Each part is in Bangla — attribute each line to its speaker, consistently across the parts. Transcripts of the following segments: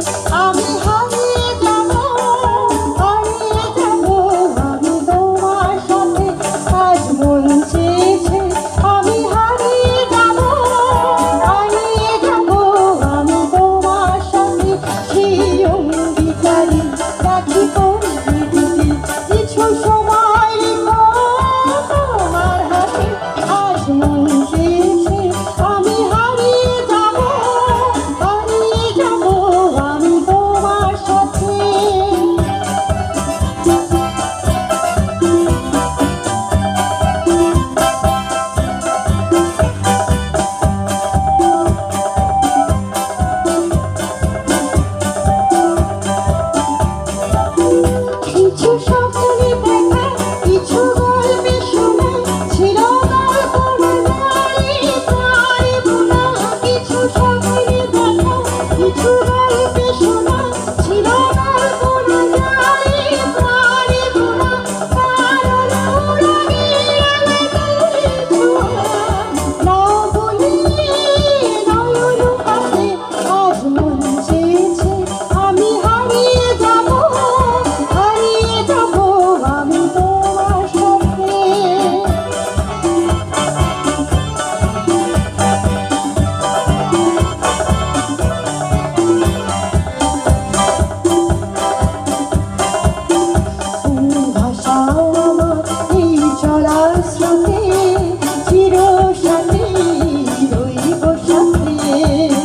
Speaker 1: আমি হারিয়ে যাব, হারিয়ে যাব আমি তোমার সাথে। আজ মন চেয়েছে আমি হারিয়ে যাব, হারিয়ে যাব আমি তোমার সাথে। সেই অঙ্গীকারে রাখি পড়ে দিতে কিছু সময় রেখো তোমার হাতে। আজ মন চেয়েছে আমি হারিয়ে যাব, হারিয়ে যাব আমি তোমার সাথে। কিছু স্বপ্নে দেখা, কিছু গল্পে শোনা, ছিল গল্প নারী প্রাণী বোনা। কিছু স্বপ্নে দেখা, কিছু গল্পে শোনা, ছিল গল্প নারী প্রাণী বোনা। কারণ উড়ানে রাঙাতে ছোঁয়া, না বলি নয়ন পাতে। আজ মন চেয়েছে আমি হারিয়ে যাব, হারিয়ে যাব আমি তোমার সাথে। তুমি ভাষাও আমার এই চলার স্রোতে, চির সাথে রইব সাথে।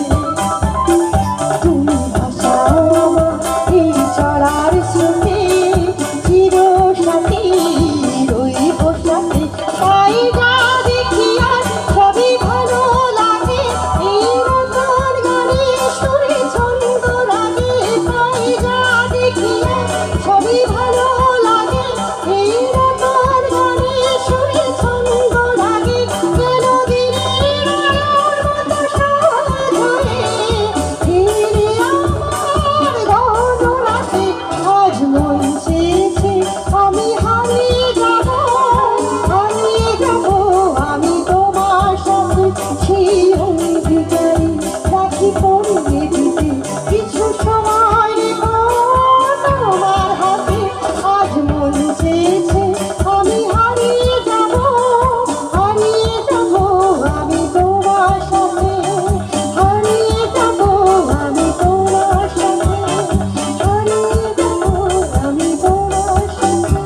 Speaker 1: তুমি ভাষাও আমার এই চলার স্রোতে, চির সাথে রইব সাথে। তাই যা দেখি আর সবই ভালো লাগে, এই নতুন গানে সুরে ছন্দ লাগে। তাই যা দেখি আর সবই ভালো লাগে, এই নতুন গানে সুরে ছন্দ লাগে। কেন দিনের আলোর মতো সহজ হয়ে ফিরে আমার ঘন রাতে। আজ মন চেয়েছে আমি হারিয়ে যাব, হারিয়ে যাব আমি তোমার সাথে। সেই অঙ্গীকারে রাখি পড়ে দিতে কিছু সময় রেখো তোমার হাতে। আজ মন চেয়েছে আমি হারিয়ে যাব, হারিয়ে যাব আমি তোমার সাথে। হারিয়ে যাব আমি তোমার সাথে, হারিয়ে যাব আমি তোমার সাথে।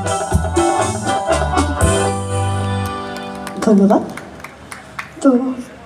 Speaker 1: ধন্যবাদ। তো